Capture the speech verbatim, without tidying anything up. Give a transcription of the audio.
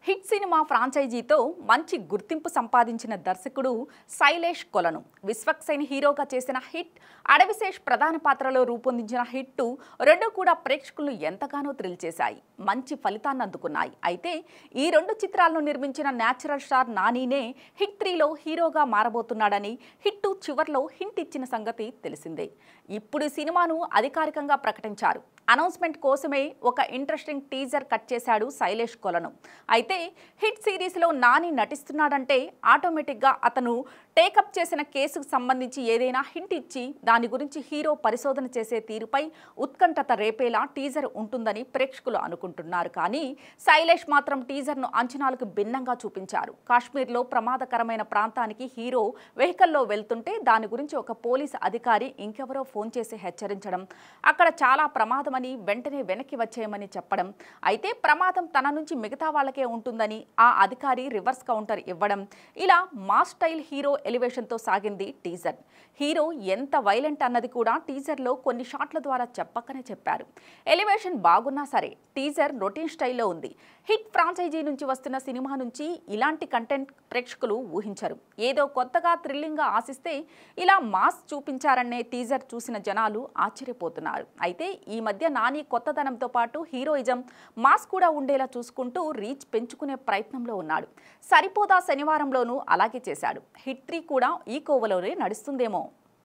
Hit cinema ఫ్రాంచైజీతో మంచి గుర్తింపు సంపాదించిన దర్శకుడు శైలేష్ కొలను విశ్వక్సేన్ హీరోగా చేసిన హిట్, అడవిశేష్ ప్రధాన పాత్రలో రూపొందించిన హిట్ రెండు కూడా ప్రేక్షకులను ఎంతగానో థ్రిల్ చేశాయి, మంచి ఫలితాన్ని అందుకున్నాయి. అయితే ఈ రెండు చిత్రాలను నిర్మించిన న్యాచురల్ స్టార్ నానీనే హిట్ త్రీలో హీరోగా మారబోతున్నాడని హిట్ టూ చివర్లో హింట్ ఇచ్చిన సంగతి తెలిసిందే. ఇప్పుడు సినిమాను అధికారికంగా ప్రకటించారు. అనౌన్స్మెంట్ కోసమే ఒక ఇంట్రెస్టింగ్ టీజర్ కట్ చేశాడు శైలేష్ కొలను. అయితే హిట్ సిరీస్లో నాని నటిస్తున్నాడంటే ఆటోమేటిక్గా అతను టేకప్ చేసిన కేసుకు సంబంధించి ఏదైనా హింట్ ఇచ్చి దాని గురించి హీరో పరిశోధన చేసే తీరుపై ఉత్కంఠత రేపేలా టీజర్ ఉంటుందని ప్రేక్షకులు అనుకుంటున్నారు. కానీ శైలేష్ మాత్రం టీజర్ను అంచనాలకు భిన్నంగా చూపించారు. కాశ్మీర్లో ప్రమాదకరమైన ప్రాంతానికి హీరో వెహికల్లో వెళ్తుంటే దాని గురించి ఒక పోలీస్ అధికారి ఇంకెవరో ఫోన్ చేసి హెచ్చరించడం, అక్కడ చాలా ప్రమాదం అని వెంటనే వెనక్కి వచ్చేయమని చెప్పడం, అయితే ప్రమాదం తన నుంచి మిగతా వాళ్ళకే ఉంటుందని ఆ అధికారి రివర్స్ కౌంటర్ ఇవ్వడం, ఇలా మాస్ స్టైల్ హీరో ఎలివేషన్తో సాగింది టీజర్. హీరో ఎంత వైలెంట్ అన్నది కూడా టీజర్లో కొన్ని షాట్ల ద్వారా చెప్పకనే చెప్పారు. ఎలివేషన్ బాగున్నా సరే టీజర్ రొటీన్ స్టైల్లో ఉంది. హిట్ ఫ్రాంచైజీ నుంచి వస్తున్న సినిమా నుంచి ఇలాంటి కంటెంట్ ప్రేక్షకులు ఊహించరు. ఏదో కొత్తగా థ్రిల్లింగ్గా ఆశిస్తే ఇలా మాస్ చూపించారనే టీజర్ చూసిన జనాలు ఆశ్చర్యపోతున్నారు. అయితే ఈ మధ్య నాని కొత్తదనంతో పాటు హీరోయిజం, మాస్ కూడా ఉండేలా చూసుకుంటూ రీచ్ పెంచుకునే ప్రయత్నంలో ఉన్నాడు. సరిపోదా శనివారంలోనూ అలాగే చేశాడు. హిట్ త్రీ కూడా ఈ కోవలోనే నడుస్తుందేమో.